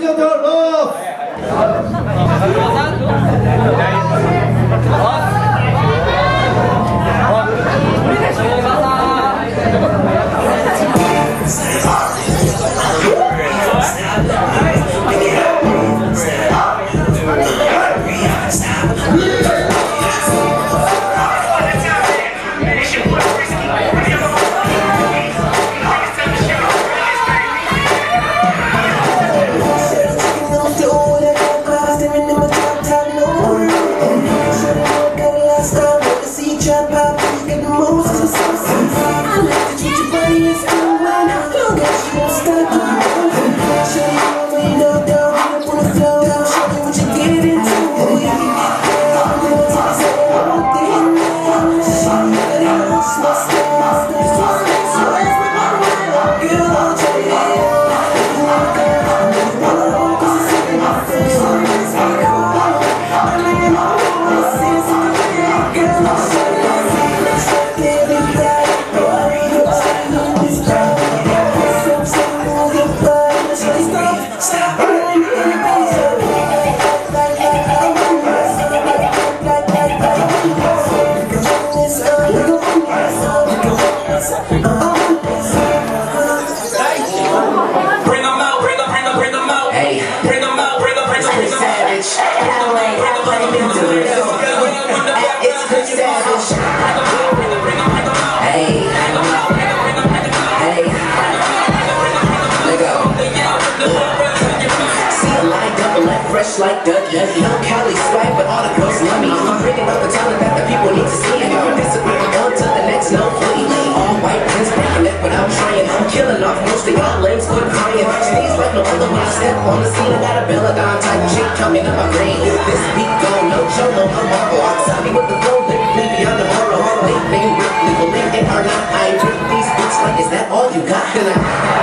女とロース。 Fresh like Doug, no Cali swag, but all the girls love me. I'm bringing up the talent that the people need to see. And I'm disappearing on to the next no flea. All white prince breaking it without trying. I'm killing off most of y'all lames, quit crying. Stays like no other when I step on the scene. I got a Belladon type chick coming up my brain. This beat go no cholo, no marble. Outside me with the flow, lyrically beyond the horror. They believe it or not, I rip these beats like, is that all you got?